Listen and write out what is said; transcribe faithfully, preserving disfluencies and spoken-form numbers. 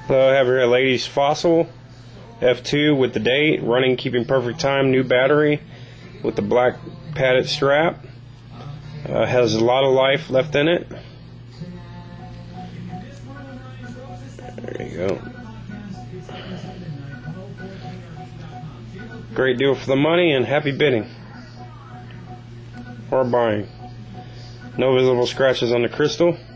So I have here a Ladies Fossil F two with the date, running, keeping perfect time, new battery with the black padded strap. Uh, has a lot of life left in it. There you go. Great deal for the money and happy bidding or buying. No visible scratches on the crystal.